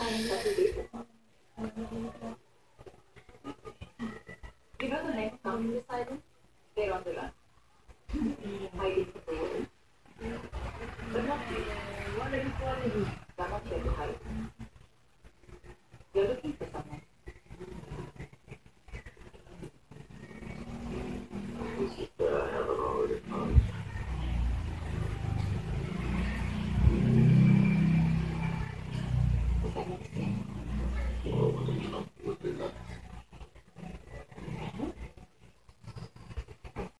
You know the next time you decide they're on the run. Hiding from the world. But not you. What are you calling? They're not here to hide. You're looking for someone. I haven't already found. Is that next